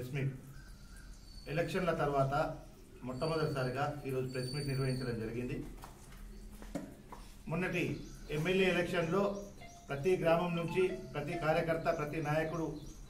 Press meet ఎలక్షన్ల తర్వాత మొట్టమొదటిసారిగా ఈరోజు ప్రెస్ మీట్ నిర్వహించడం జరిగింది. మొన్నటి ఎమ్మెల్యే ఎలక్షన్లో ప్రతి గ్రామం నుంచి ప్రతి కార్యకర్త ప్రతి నాయకుడు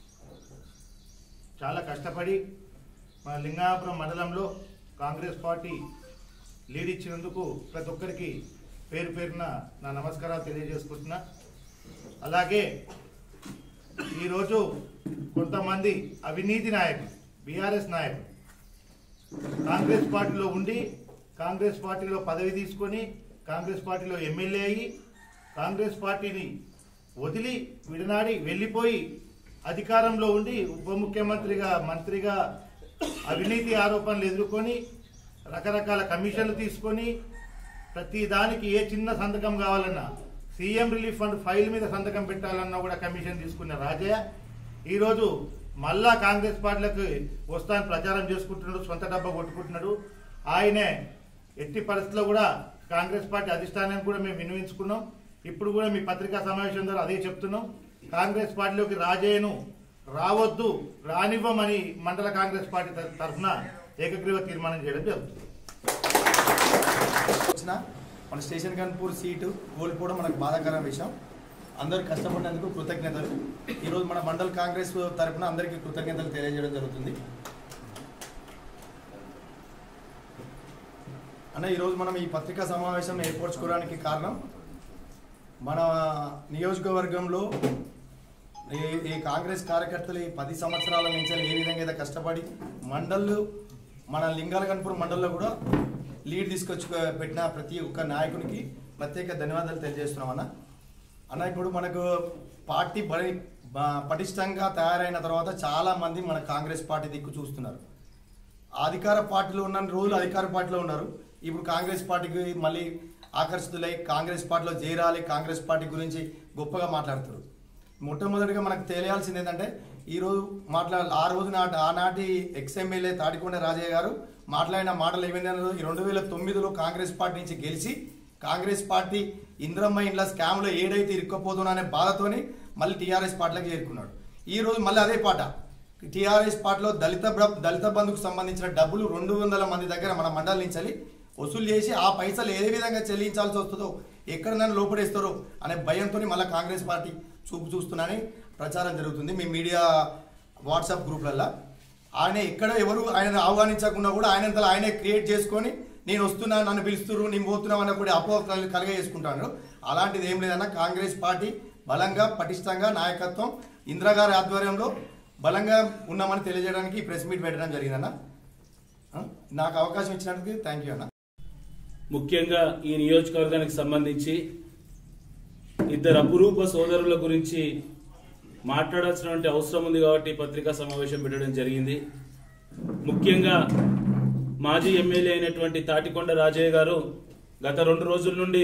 చాలా కష్టపడి మన లింగాపురం మండలంలో కాంగ్రెస్ పార్టీ లీడ్ ఇచ్చినందుకు ప్రతి ఒక్కరికి పేరు పేరున నా నమస్కారాలు తెలియజేసుకుంటున్నా. అలాగే ఈరోజు కొంతమంది అవినీతి నాయకులు బీఆర్ఎస్ నాయకులు కాంగ్రెస్ పార్టీలో ఉండి కాంగ్రెస్ పార్టీలో పదవి తీసుకొని కాంగ్రెస్ పార్టీలో ఎమ్మెల్యే అయ్యి కాంగ్రెస్ పార్టీని వదిలి విడనాడి వెళ్ళిపోయి అధికారంలో ఉండి ఉప ముఖ్యమంత్రిగా మంత్రిగా అవినీతి ఆరోపణలు ఎదుర్కొని రకరకాల కమిషన్లు తీసుకొని ప్రతి దానికి ఏ చిన్న సంతకం కావాలన్నా సీఎం రిలీఫ్ ఫండ్ ఫైల్ మీద సంతకం పెట్టాలన్నా కూడా కమిషన్ తీసుకున్న రాజయ్య ఈరోజు మళ్ళా కాంగ్రెస్ పార్టీలకు వస్తానని ప్రచారం చేసుకుంటున్నాడు, సొంత డబ్బా కొట్టుకుంటున్నాడు. ఆయనే ఎట్టి పరిస్థితుల్లో కూడా కాంగ్రెస్ పార్టీ అధిష్టానాన్ని కూడా మేము వినియోగించుకున్నాం. ఇప్పుడు కూడా మీ పత్రికా సమావేశం ద్వారా అదే చెప్తున్నాం. కాంగ్రెస్ పార్టీలోకి రాజయ్యను రావద్దు రానివ్వమని మండల కాంగ్రెస్ పార్టీ తరఫున ఏకగ్రీవ తీర్మానం చేయడం జరుగుతుంది. మన స్టేషన్ కన్పూర్ సీటు కోల్పోవడం మనకు బాధాకరమైన విషయం. అందరూ కష్టపడినందుకు కృతజ్ఞతలు. ఈరోజు మన మండల కాంగ్రెస్ తరఫున అందరికీ కృతజ్ఞతలు తెలియజేయడం జరుగుతుంది. అన్న, ఈరోజు మనం ఈ పత్రికా సమావేశం ఏర్పరచుకోవడానికి కారణం మన నియోజకవర్గంలో ఈ కాంగ్రెస్ కార్యకర్తలు 10 సంవత్సరాల నుంచి ఏ విధంగా అయితే కష్టపడి మండళ్ళు మన లింగాల కన్పూర్ మండల్లో కూడా లీడ్ తీసుకొచ్చి పెట్టిన ప్రతి ఒక్క నాయకునికి ప్రత్యేక ధన్యవాదాలు తెలియజేస్తున్నాం. అన్న ఇప్పుడు మనకు పార్టీ పటిష్టంగా తయారైన తర్వాత చాలామంది మన కాంగ్రెస్ పార్టీ దిక్కు చూస్తున్నారు. అధికార పార్టీలో ఉన్న రోజులు అధికార పార్టీలో ఉన్నారు. ఇప్పుడు కాంగ్రెస్ పార్టీకి మళ్ళీ ఆకర్షితులై కాంగ్రెస్ పార్టీలో చేరాలి, కాంగ్రెస్ పార్టీ గురించి గొప్పగా మాట్లాడుతారు. మొట్టమొదటిగా మనకు తెలియాల్సింది ఏంటంటే ఈరోజు ఆ రోజు ఆనాటి ఎక్స్ఎమ్మెల్యే తాడికొండ రాజయ్య గారు మాట్లాడిన మాటలు ఏమైనా 2009లో కాంగ్రెస్ పార్టీ నుంచి గెలిచి కాంగ్రెస్ పార్టీ ఇంద్రమ్మ ఇండ్ల స్కామ్లో ఏడైతే ఇరుక్కపోతున్నా అనే బాధతోని మళ్ళీ టీఆర్ఎస్ పార్టీలోకి చేరుకున్నాడు. ఈరోజు మళ్ళీ అదే పాట టీఆర్ఎస్ పార్టీలో దళిత బంధుకు సంబంధించిన డబ్బులు 200 మంది దగ్గర మన మండలి నుంచి వసూలు చేసి ఆ పైసలు ఏ విధంగా చెల్లించాల్సి వస్తుందో ఎక్కడ నన్ను లోపడేస్తారో అనే భయంతో మళ్ళీ కాంగ్రెస్ పార్టీ చూస్తున్నానని ప్రచారం జరుగుతుంది మీ మీడియా వాట్సాప్ గ్రూప్లలో. ఆయన ఎక్కడ ఎవరు ఆయన ఆహ్వానించకుండా కూడా ఆయనంతలో ఆయనే క్రియేట్ చేసుకొని నేను వస్తున్నా, నన్ను పిలుస్తున్నారు, నేను పోతున్నావు అన్న కూడా అపోహ కలగజేసుకుంటాను. అలాంటిది ఏం లేదన్నా. కాంగ్రెస్ పార్టీ బలంగా పటిష్టంగా నాయకత్వం ఇందిరాగారి ఆధ్వర్యంలో బలంగా ఉన్నామని తెలియజేయడానికి ప్రెస్ మీట్ పెట్టడం జరిగిందన్న. నాకు అవకాశం ఇచ్చినందుకు థ్యాంక్ యూ అన్న. ముఖ్యంగా ఈ నియోజకవర్గానికి సంబంధించి 2 అపురూప సోదరుల గురించి మాట్లాడాల్సినటువంటి అవసరం ఉంది కాబట్టి పత్రికా సమావేశం పెట్టడం జరిగింది. ముఖ్యంగా మాజీ ఎమ్మెల్యే అయినటువంటి తాటికొండ రాజయ్య గారు గత 2 రోజుల నుండి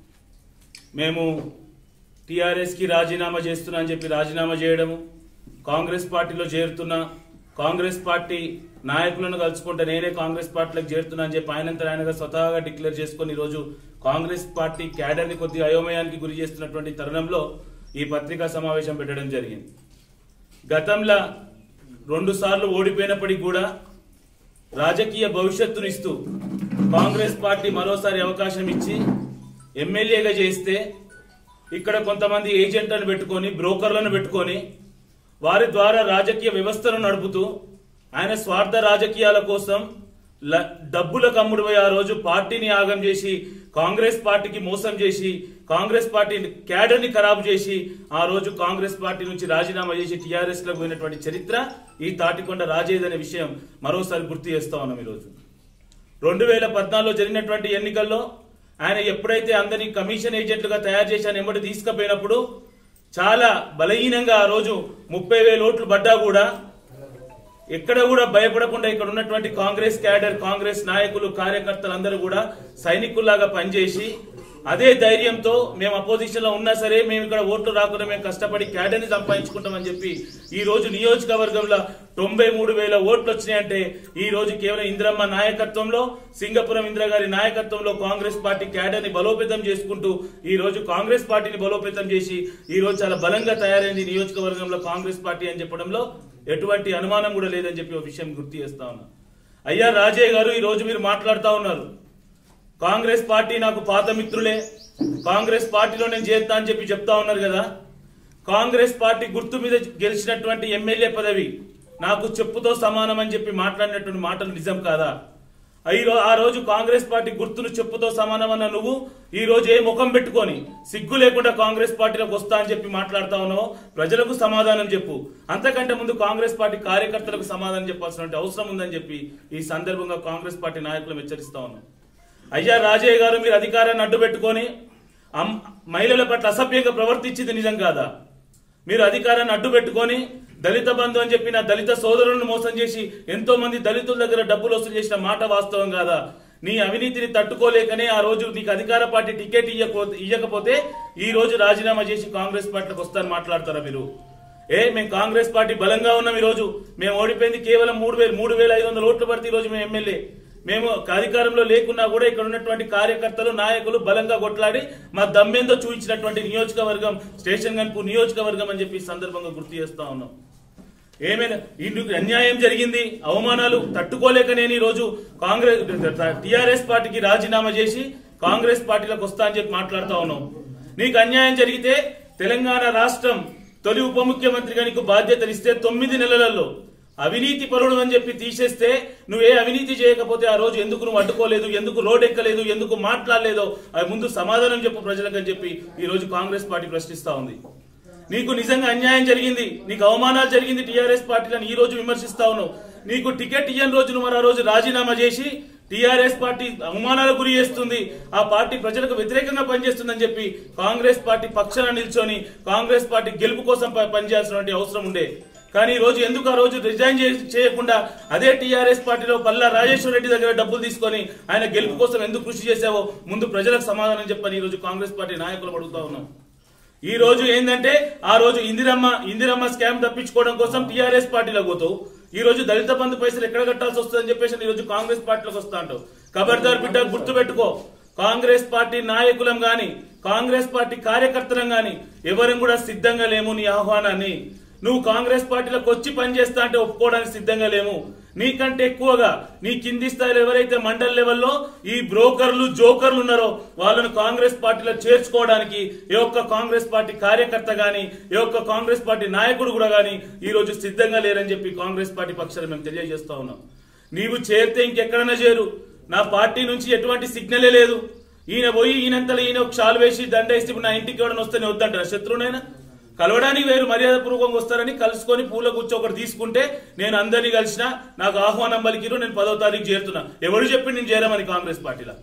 మేము టీఆర్ఎస్కి రాజీనామా చేస్తున్నా అని చెప్పి రాజీనామా చేయడము, కాంగ్రెస్ పార్టీలో చేరుతున్నా, కాంగ్రెస్ పార్టీ నాయకులను కలుసుకుంటే నేనే కాంగ్రెస్ పార్టీలోకి చేరుతున్నా అని చెప్పి ఆయనగా స్వతహాగా డిక్లేర్ చేసుకుని ఈరోజు కాంగ్రెస్ పార్టీ క్యాడర్ని కొద్దిగా అయోమయానికి గురి చేస్తున్నటువంటి తరుణంలో ఈ పత్రికా సమావేశం పెట్టడం జరిగింది. గతంలో 2 సార్లు ఓడిపోయినప్పటికీ కూడా రాజకీయ భవిష్యత్తునిస్తూ కాంగ్రెస్ పార్టీ మరోసారి అవకాశం ఇచ్చి ఎమ్మెల్యేగా చేస్తే ఇక్కడ కొంతమంది ఏజెంట్లను పెట్టుకొని బ్రోకర్లను పెట్టుకొని వారి ద్వారా రాజకీయ వ్యవస్థను నడుపుతూ ఆయన స్వార్థ రాజకీయాల కోసం డబ్బుల కమ్ముడుపోయి ఆ రోజు పార్టీని ఆగం చేసి కాంగ్రెస్ పార్టీకి మోసం చేసి కాంగ్రెస్ పార్టీ క్యాడర్ని ఖరాబు చేసి ఆ రోజు కాంగ్రెస్ పార్టీ నుంచి రాజీనామా చేసి టీఆర్ఎస్ లో పోయినటువంటి చరిత్ర ఈ తాటికొండ రాజయ్య అనే విషయం మరోసారి గుర్తు చేస్తా ఉన్నాం. ఈరోజు 2014లో జరిగినటువంటి ఎన్నికల్లో ఆయన ఎప్పుడైతే అందరినీ కమిషన్ ఏజెంట్లుగా తయారు చేసి ఆయన ఎంబడి తీసుకుపోయినప్పుడు చాలా బలహీనంగా ఆ రోజు 30,000 ఓట్లు పడ్డా కూడా ఎక్కడ కూడా భయపడకుండా ఇక్కడ ఉన్నటువంటి కాంగ్రెస్ క్యాడర్ కాంగ్రెస్ నాయకులు కార్యకర్తలు అందరూ కూడా సైనికుల్లాగా పనిచేసి అదే ధైర్యంతో మేము అపోజిషన్ లో ఉన్నా సరే మేము ఇక్కడ ఓట్లు రాకుండా మేము కష్టపడి క్యాడర్ని సంపాదించుకుంటామని చెప్పి ఈ రోజు నియోజకవర్గంలో 93,000 ఓట్లు వచ్చినాయంటే ఈ రోజు కేవలం ఇందిరమ్మ నాయకత్వంలో సింగపురం ఇందిరాగారి నాయకత్వంలో కాంగ్రెస్ పార్టీ క్యాడర్ని బలోపేతం చేసుకుంటూ ఈ రోజు కాంగ్రెస్ పార్టీని బలోపేతం చేసి ఈ రోజు చాలా బలంగా తయారైంది నియోజకవర్గంలో కాంగ్రెస్ పార్టీ అని చెప్పడంలో ఎటువంటి అనుమానం కూడా లేదని చెప్పి ఒక విషయం గుర్తు చేస్తా ఉన్నా. అయ్యా రాజయ్య గారు, ఈ రోజు మీరు మాట్లాడుతూ ఉన్నారు, కాంగ్రెస్ పార్టీ నాకు పాత మిత్రులే, కాంగ్రెస్ పార్టీలో నేను చేరుతా అని చెప్పి చెప్తా ఉన్నారు కదా. కాంగ్రెస్ పార్టీ గుర్తు మీద గెలిచినటువంటి ఎమ్మెల్యే పదవి నాకు చెప్పుతో సమానం అని చెప్పి మాట్లాడినటువంటి మాటలు నిజం కాదా? ఆ రోజు కాంగ్రెస్ పార్టీ గుర్తును చెప్పుతో సమానం అన్న నువ్వు ఈ రోజు ఏ ముఖం పెట్టుకొని సిగ్గు లేకుండా కాంగ్రెస్ పార్టీలోకి వస్తా అని చెప్పి మాట్లాడుతా ఉన్నావు? ప్రజలకు సమాధానం చెప్పు. అంతకంటే ముందు కాంగ్రెస్ పార్టీ కార్యకర్తలకు సమాధానం చెప్పాల్సిన అవసరం ఉందని చెప్పి ఈ సందర్భంగా కాంగ్రెస్ పార్టీ నాయకులను హెచ్చరిస్తా ఉన్నాం. అయ్యా రాజయ్య గారు, మీరు అధికారాన్ని అడ్డు పెట్టుకొని మహిళల పట్ల అసభ్యంగా ప్రవర్తించింది నిజం కాదా? మీరు అధికారాన్ని అడ్డు పెట్టుకొని దళిత బంధు అని చెప్పి నా దళిత సోదరులను మోసం చేసి ఎంతో మంది దళితుల దగ్గర డబ్బులు వసూలు చేసిన మాట వాస్తవం కాదా? నీ అవినీతిని తట్టుకోలేకనే ఆ రోజు నీకు అధికార పార్టీ టికెట్ ఇవ్వకపోతే ఈ రోజు రాజీనామా చేసి కాంగ్రెస్ పార్టీలోకి వస్తారని మాట్లాడతారా మీరు? మేము కాంగ్రెస్ పార్టీ బలంగా ఉన్నాం. ఈ రోజు మేము ఓడిపోయింది కేవలం 3,500 ఓట్లు పడితే ఈ రోజు మేము ఎమ్మెల్యే. మేము అధికారంలో లేకున్నా కూడా ఇక్కడ ఉన్నటువంటి కార్యకర్తలు నాయకులు బలంగా కొట్లాడి మా దమ్మేందో చూపించినటువంటి నియోజకవర్గం స్టేషన్ గన్పూర్ నియోజకవర్గం అని చెప్పి సందర్భంగా గుర్తు చేస్తా ఉన్నాం. ఏమైనా ఇందుకు అన్యాయం జరిగింది, అవమానాలు తట్టుకోలేక నేను ఈ రోజు టిఆర్ఎస్ పార్టీకి రాజీనామా చేసి కాంగ్రెస్ పార్టీలోకి వస్తా అని చెప్పి మాట్లాడుతా ఉన్నాం. నీకు అన్యాయం జరిగితే తెలంగాణ రాష్ట్రం తొలి ఉప ముఖ్యమంత్రిగా నీకు బాధ్యతలు ఇస్తే 9 నెలలలో అవినీతి పరుడు అని చెప్పి తీసేస్తే నువ్వే అవినీతి చేయకపోతే ఆ రోజు ఎందుకు నువ్వు అడ్డుకోలేదు, ఎందుకు రోడ్ ఎక్కలేదు, ఎందుకు మాట్లాడలేదో అది ముందు సమాధానం చెప్పు ప్రజలకు అని చెప్పి ఈ రోజు కాంగ్రెస్ పార్టీ ప్రశ్నిస్తా ఉంది. నీకు నిజంగా అన్యాయం జరిగింది, నీకు అవమానాలు జరిగింది టిఆర్ఎస్ పార్టీలను ఈ రోజు విమర్శిస్తా ఉన్నావు. నీకు టికెట్ ఇయ్యని రోజు నువ్వు ఆ రోజు రాజీనామా చేసి టిఆర్ఎస్ పార్టీ అవమానాలకు గురి చేస్తుంది, ఆ పార్టీ ప్రజలకు వ్యతిరేకంగా పనిచేస్తుందని చెప్పి కాంగ్రెస్ పార్టీ పక్షాన నిల్చొని కాంగ్రెస్ పార్టీ గెలుపు కోసం పనిచేయాల్సిన అవసరం ఉండే. కానీ ఈ రోజు ఎందుకు ఆ రోజు రిజైన్ చేయకుండా అదే టీఆర్ఎస్ పార్టీలో పల్లా రాజేశ్వర రెడ్డి దగ్గర డబ్బులు తీసుకొని ఆయన గెలుపు కోసం ఎందుకు కృషి చేశావో ముందు ప్రజలకు సమాధానం చెప్పని ఈ రోజు కాంగ్రెస్ పార్టీ నాయకులు అడుగుతా ఉన్నాం. ఈ రోజు ఏంటంటే ఆ రోజు ఇందిరమ్మ స్కామ్ తప్పించుకోవడం కోసం టీఆర్ఎస్ పార్టీలో పోతావు. ఈ రోజు దళిత బంధు పైసలు ఎక్కడ కట్టాల్సి వస్తుందని చెప్పేసి ఈ రోజు కాంగ్రెస్ పార్టీలోకి వస్తా అంటావు. ఖబర్దార్ బిడ్డ, గుర్తు పెట్టుకో, కాంగ్రెస్ పార్టీ నాయకులం గాని కాంగ్రెస్ పార్టీ కార్యకర్తలం గాని ఎవరం కూడా సిద్ధంగా లేము నీ ఆహ్వానాన్ని. నువ్వు కాంగ్రెస్ పార్టీలోకి వచ్చి పనిచేస్తా అంటే ఒప్పుకోవడానికి సిద్ధంగా లేము. నీకంటే ఎక్కువగా నీ కింది స్థాయిలో ఎవరైతే మండల్ లెవెల్లో ఈ బ్రోకర్లు జోకర్లు ఉన్నారో వాళ్ళను కాంగ్రెస్ పార్టీలో చేర్చుకోవడానికి ఏ ఒక్క కాంగ్రెస్ పార్టీ కార్యకర్త గాని ఏ ఒక్క కాంగ్రెస్ పార్టీ నాయకుడు కూడా గాని ఈ రోజు సిద్ధంగా లేరని చెప్పి కాంగ్రెస్ పార్టీ పక్షాన మేము తెలియజేస్తా ఉన్నాం. నీవు చేరితే ఇంకెక్కడైనా చేరు, నా పార్టీ నుంచి ఎటువంటి సిగ్నలే లేదు. ఈయన పోయి ఈయనంతలో ఈయన ఒక షాల్ వేసి దండేసి నా ఇంటికి ఎవడని వస్తే వద్దంటారా? శత్రువునైనా కలవడానికి వేరు మర్యాద పూర్వకంగా వస్తారని కలుసుకొని పూల కూర్చో ఒకటి తీసుకుంటే నేను అందరినీ కలిసినా నాకు ఆహ్వానం పలికిరు, నేను 10వ తారీఖు చేరుతున్నా. ఎవరు చెప్పి నేను చేరమని కాంగ్రెస్ పార్టీలో?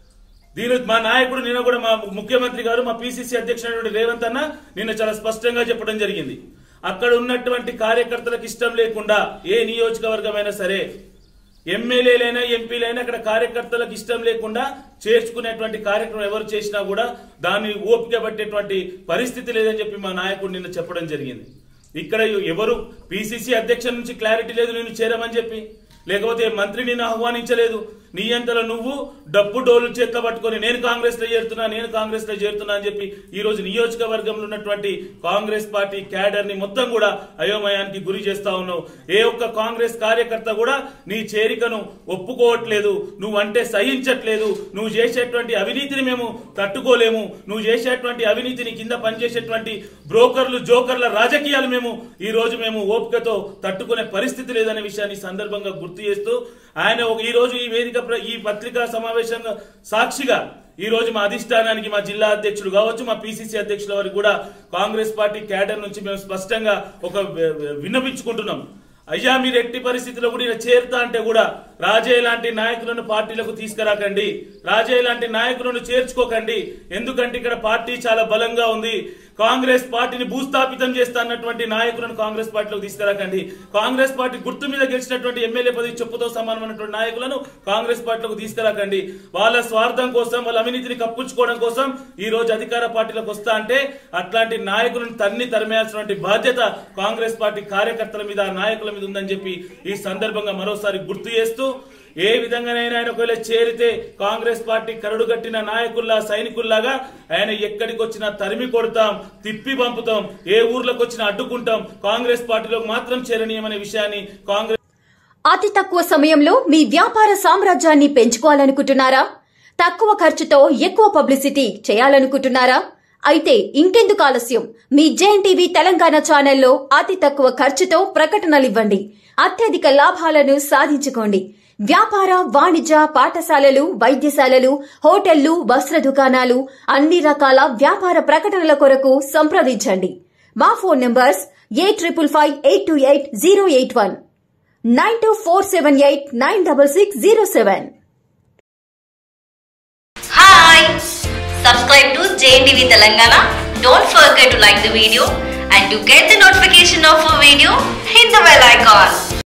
దీని మా నాయకుడు నిన్న కూడా మా ముఖ్యమంత్రి గారు మా పిసిసి అధ్యక్షుడు రేవంత్ అన్న నిన్న చాలా స్పష్టంగా చెప్పడం జరిగింది. అక్కడ ఉన్నటువంటి కార్యకర్తలకు ఇష్టం లేకుండా ఏ నియోజకవర్గమైనా సరే ఎమ్మెల్యేలైనా ఎంపీలైనా అక్కడ కార్యకర్తలకు ఇష్టం లేకుండా చేర్చుకునేటువంటి కార్యక్రమం ఎవరు చేసినా కూడా దాన్ని ఓపిక పట్టేటువంటి పరిస్థితి లేదని చెప్పి మా నాయకుడు నిన్న చెప్పడం జరిగింది. ఇక్కడ ఎవరు పిసిసి అధ్యక్షుల నుంచి క్లారిటీ లేదు నేను చేరమని చెప్పి, లేకపోతే మంత్రి నిన్ను ఆహ్వానించలేదు. నీ అంతలో నువ్వు డప్పు డోలు చేతిలో పట్టుకొని నేను కాంగ్రెస్ లో చేరుతున్నా అని చెప్పి ఈ రోజు నియోజకవర్గంలో ఉన్నటువంటి కాంగ్రెస్ పార్టీ క్యాడర్ ని మొత్తం కూడా అయోమయానికి గురి చేస్తా ఉన్నావు. ఏ ఒక్క కాంగ్రెస్ కార్యకర్త కూడా నీ చేరికను ఒప్పుకోవట్లేదు, నువ్వంటే సహించట్లేదు. నువ్వు చేసేటువంటి అవినీతిని మేము తట్టుకోలేము, నువ్వు చేసేటువంటి అవినీతిని కింద పనిచేసేటువంటి బ్రోకర్లు జోకర్ల రాజకీయాలు ఈ రోజు మేము ఓపికతో తట్టుకునే పరిస్థితి లేదనే విషయాన్ని సందర్భంగా గుర్తు చేస్తూ ఆయన ఈ రోజు ఈ వేదిక ఈ పత్రికా సమావేశంగా సాక్షిగా ఈ రోజు మా అధిష్టానానికి మా జిల్లా అధ్యక్షుడు కావచ్చు మా పిసిసి అధ్యక్షుల వారికి కూడా కాంగ్రెస్ పార్టీ క్యాడర్ నుంచి మేము స్పష్టంగా ఒక విన్నపించుకుంటున్నాం. అయ్యా మీరు ఎట్టి పరిస్థితిలో కూడా ఇలా చేరుతా అంటే కూడా రాజయ్య లాంటి నాయకులను పార్టీలకు తీసుకురాకండి, రాజయ్య లాంటి నాయకులను చేర్చుకోకండి. ఎందుకంటే ఇక్కడ పార్టీ చాలా బలంగా ఉంది. కాంగ్రెస్ పార్టీని భూస్థాపితం చేస్తా అన్నటువంటి నాయకులను కాంగ్రెస్ పార్టీలోకి తీసుకురాకండి. కాంగ్రెస్ పార్టీ గుర్తు మీద గెలిచినటువంటి ఎమ్మెల్యే పదవి చెప్పుతో సమానమైనటువంటి నాయకులను కాంగ్రెస్ పార్టీలోకి తీసుకురాకండి. వాళ్ళ స్వార్థం కోసం వాళ్ళ అవినీతిని కప్పుచ్చుకోవడం కోసం ఈ రోజు అధికార పార్టీలకు వస్తా అంటే అట్లాంటి నాయకులను తరిమేయాల్సినటువంటి బాధ్యత కాంగ్రెస్ పార్టీ కార్యకర్తల మీద నాయకుల మీద ఉందని చెప్పి ఈ సందర్భంగా మరోసారి గుర్తు చేస్తూ ఏ విధంగానైనా ఆయన ఒకవేళ చేరితే కాంగ్రెస్ పార్టీ కరడు కట్టిన నాయకుల్లా సైనికుల్లాగా ఆయన ఎక్కడికి వచ్చినా తరిమి కొడతాం, తిప్పి పంపుతాం, ఏ ఊర్లోకి వచ్చినా అడ్డుకుంటాం, కాంగ్రెస్ పార్టీలోకి మాత్రం చేరనీయమనే విషయాన్ని కాంగ్రెస్. అతి తక్కువ సమయంలో మీ వ్యాపార సామ్రాజ్యాన్ని పెంచుకోవాలనుకుంటున్నారా? తక్కువ ఖర్చుతో ఎక్కువ పబ్లిసిటీ చేయాలనుకుంటున్నారా? అయితే ఇంకెందుకు ఆలస్యం? మీ జేఎన్టీవీ తెలంగాణ ఛానల్లో అతి తక్కువ ఖర్చుతో ప్రకటనలివ్వండి, అత్యధిక లాభాలను సాధించుకోండి. వ్యాపార, వాణిజ్య, పాఠశాలలు, వైద్యశాలలు, హోటళ్లు, వస్త్ర దుకాణాలు, అన్ని రకాల వ్యాపార ప్రకటనల కొరకు సంప్రదించండి. మా phone numbers 8558288081, 9247896607. Hi! Subscribe to JNTV Telangana. Don't forget to like the video and to get the notification of a video, hit the bell icon.